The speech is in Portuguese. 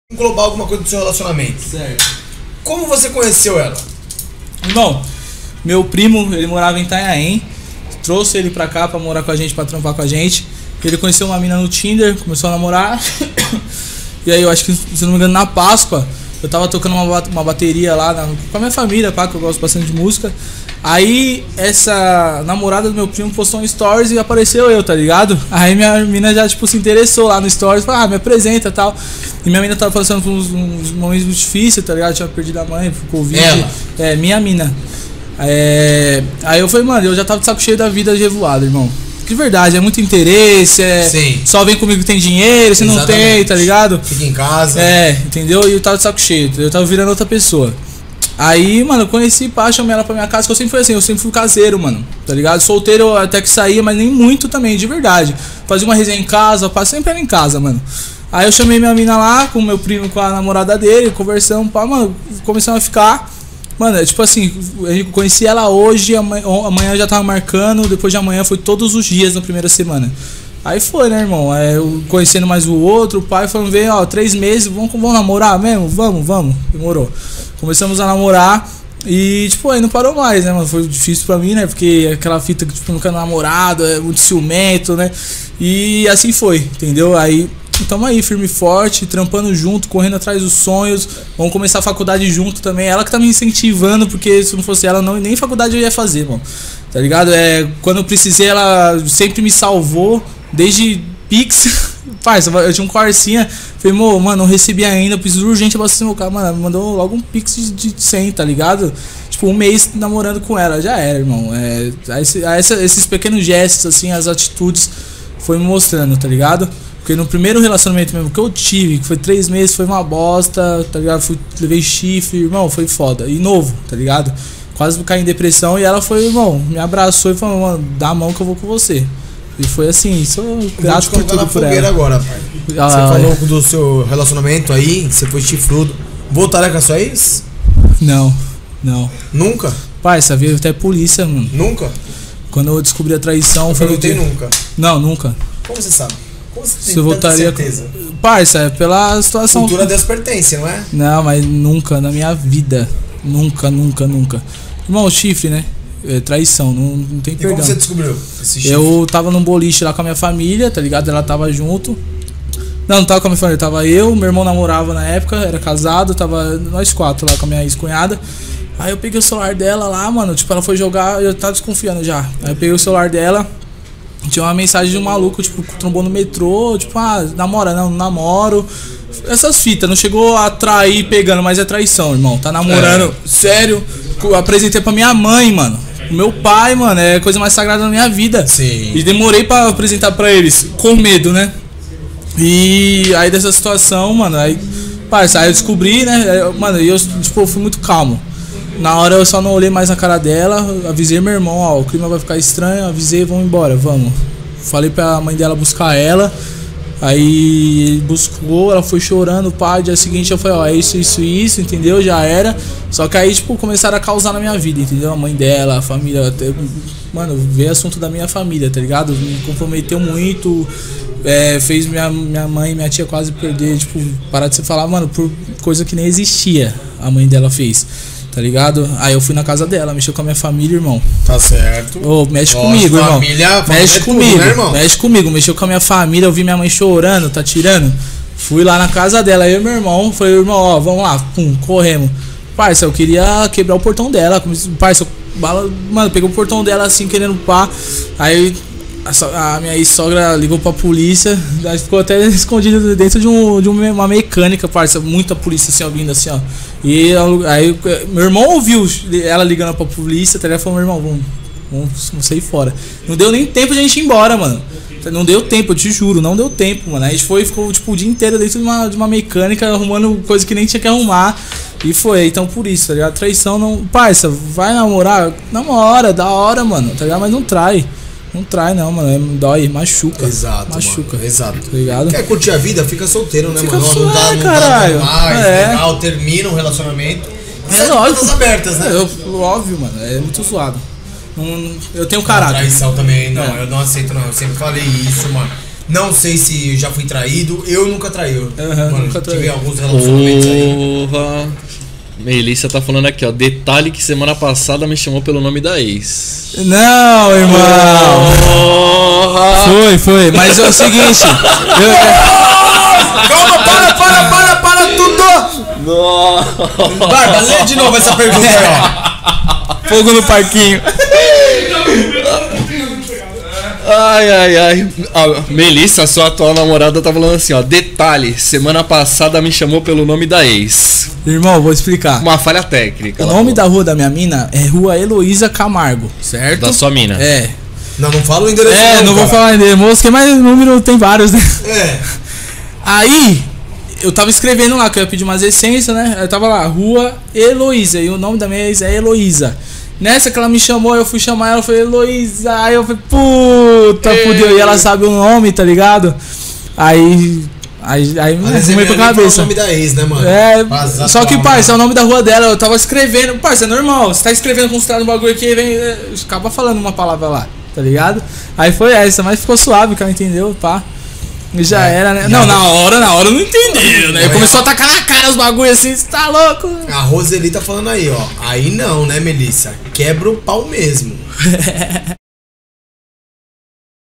englobar alguma coisa do seu relacionamento. Certo. Como você conheceu ela? Irmão, meu primo, ele morava em Itanhaém, trouxe ele pra cá pra morar com a gente, pra trampar com a gente. Ele conheceu uma mina no Tinder, começou a namorar. E aí eu acho que, se não me engano, na Páscoa, eu tava tocando uma bateria lá com a minha família, pá, que eu gosto bastante de música. Aí essa namorada do meu primo postou um stories e apareceu eu, tá ligado? Aí minha mina já, tipo, se interessou lá no stories, falou, me apresenta e tal. E minha mina tava passando por uns momentos muito difíceis, tá ligado? Tinha perdido a mãe por Covid. Ela? É, minha mina. Aí eu falei, mano, eu já tava de saco cheio da vida de revoada, irmão. De verdade, é muito interesse, Sim. Só vem comigo que tem dinheiro, se não tem, tá ligado? Fica em casa. Entendeu? E eu tava de saco cheio, eu tava virando outra pessoa. Aí, mano, eu conheci, pá, chamei ela pra minha casa, que eu sempre fui assim, eu sempre fui caseiro, mano, tá ligado? Solteiro até que saía, mas nem muito também, de verdade. Fazia uma resenha em casa, pá, sempre era em casa, mano. Aí eu chamei minha mina lá, com o meu primo, com a namorada dele, conversamos, pá, mano, começamos a ficar. Mano, é tipo assim, eu conheci ela hoje, amanhã já tava marcando, depois de amanhã foi todos os dias na primeira semana. Aí foi, né, irmão? Eu conhecendo mais o outro, o pai falando, vem, 3 meses, vamos namorar mesmo? Vamos, demorou. Começamos a namorar e, tipo, aí não parou mais, né, mano? Foi difícil pra mim, né? Porque aquela fita que, tipo, nunca namorado, é muito ciumento, né? E assim foi, entendeu? Aí tamo aí, firme e forte, trampando junto, correndo atrás dos sonhos. Vamos começar a faculdade junto também. Ela que tá me incentivando, porque se não fosse ela, nem faculdade eu ia fazer, mano. Tá ligado? Quando eu precisei, ela sempre me salvou, desde Pix. Parça, eu tinha um Corsinha. Falei, mano, não recebi ainda, preciso urgente abastecer meu carro. Mano, mandou logo um Pix de 100, tá ligado? Tipo, um mês namorando com ela, já era, irmão. Esses pequenos gestos, assim, as atitudes, foi me mostrando, tá ligado? Porque no primeiro relacionamento mesmo que eu tive, que foi 3 meses, foi uma bosta, tá ligado? Levei chifre, irmão, foi foda. E novo, tá ligado? Quase caí em depressão e ela foi, irmão, me abraçou e falou, mano, dá a mão que eu vou com você. E foi assim, sou grato por tudo por ela. Agora, pai. Você falou do seu relacionamento aí, você foi chifrudo. Voltaria com a sua ex? Não. Nunca? Pai, você viu até polícia, mano. Nunca? Quando eu descobri a traição, foi nunca. Não, nunca. Como você sabe? Como você tem Se eu voltaria certeza? Parça, é pela situação. Cultura a Deus pertence, não é? Não, mas nunca na minha vida. Nunca. Irmão, chifre, né? Traição, não tem perdão. E como você descobriu esse chifre? Eu tava num boliche lá com a minha família, tá ligado? Ela tava junto. Não tava com a minha família, tava eu, meu irmão namorava na época, era casado, tava nós 4 lá com a minha ex-cunhada. Aí eu peguei o celular dela lá, mano, tipo, ela foi jogar, eu tava desconfiando já. Aí eu peguei o celular dela, tinha uma mensagem de um maluco, tipo, trombou no metrô, tipo, namora, não namoro. Essas fitas, não chegou a trair pegando, mas é traição, irmão. Tá namorando, sério. Eu apresentei pra minha mãe, mano. Meu pai, mano, é a coisa mais sagrada da minha vida. Sim. E demorei pra apresentar pra eles, com medo, né? E aí dessa situação, mano, aí eu descobri, né? Mano, eu, tipo, fui muito calmo. Na hora eu só não olhei mais na cara dela, avisei meu irmão, o clima vai ficar estranho, avisei, vamos embora, vamos. Falei pra mãe dela buscar ela. Aí ele buscou, ela foi chorando, pá, dia seguinte eu falei, é isso, entendeu? Já era. Só que aí, tipo, começaram a causar na minha vida, entendeu? A mãe dela, a família, até, mano, veio assunto da minha família, tá ligado? Me comprometeu muito, fez minha mãe e minha tia quase perder, tipo, parar de se falar, mano, por coisa que nem existia, a mãe dela fez. Tá ligado? Aí eu fui na casa dela, mexeu com a minha família, irmão. Tá certo. Mexe comigo, irmão. Família mexe comigo, tudo, né, irmão? Mexe comigo. Mexeu com a minha família, eu vi minha mãe chorando, tá tirando. Fui lá na casa dela, aí eu e meu irmão, falei, irmão, vamos lá, pum, corremos. Parça, eu queria quebrar o portão dela. Parça, mano, peguei o portão dela assim, querendo pá. Aí a minha ex-sogra ligou pra polícia, ficou até escondida dentro de uma mecânica, parça, muita polícia assim, ó, vindo assim, ó. E aí meu irmão ouviu ela ligando pra polícia, tá ligado? Falou, meu irmão, vamos sair fora. Não deu nem tempo de a gente ir embora, mano. Não deu tempo, eu te juro, não deu tempo, mano. A gente ficou tipo o dia inteiro dentro de uma mecânica, arrumando coisa que nem tinha que arrumar. E foi, então por isso, tá ligado? Traição não. Parça, vai namorar? Namora, da hora, mano, tá ligado? Mas não trai. Não trai não, mano, dói, machuca. Exato, machuca. Mano, exato. Tá ligado? Quer curtir a vida? Fica solteiro, né, fica mano? Não tá mais, legal, termina um relacionamento. Lógico. Abertas, né? Óbvio, mano, é muito zoado. Eu tenho caráter. Traição também, não, eu não aceito não, eu sempre falei isso, mano. Não sei se já fui traído. Eu nunca traí. Mano, nunca traí. tive alguns relacionamentos aí. Porra. Melissa tá falando aqui, ó. Detalhe que semana passada me chamou pelo nome da ex. Não, irmão. Porra. Foi. Mas é o seguinte. Calma, para tudo! Nossa. Barba, lê de novo essa pergunta aí, ó. Fogo no parquinho. Ai. A Melissa, sua atual namorada, tá falando assim, ó. Detalhe, semana passada me chamou pelo nome da ex. Irmão, vou explicar. Uma falha técnica. O nome da rua da minha mina é Rua Heloísa Camargo, certo? Da sua mina. É. Não fala o endereço. Não vou falar endereço, que mais número tem vários, né? É. Aí, eu tava escrevendo lá, que eu ia pedir umas essências, né? Eu tava lá, Rua Heloísa, e o nome da minha ex é Heloísa. Nessa que ela me chamou, eu fui chamar ela, foi Heloísa. Aí eu falei, puta, fudeu. E ela sabe o nome, tá ligado? Aí me arrumei pra cabeça. É o nome da ex, né, mano? Só que, parça, é o nome da rua dela. Eu tava escrevendo, parça, é normal. Você tá escrevendo com um bagulho aqui, vem, acaba falando uma palavra lá, tá ligado? Aí foi essa, mas ficou suave, que ela entendeu, pá. E já era, né? Não, na hora não entendeu, né? Começou a tacar na cara os bagulhos assim, você tá louco? A Roseli tá falando aí, ó. Aí não, né, Melissa? Quebra o pau mesmo.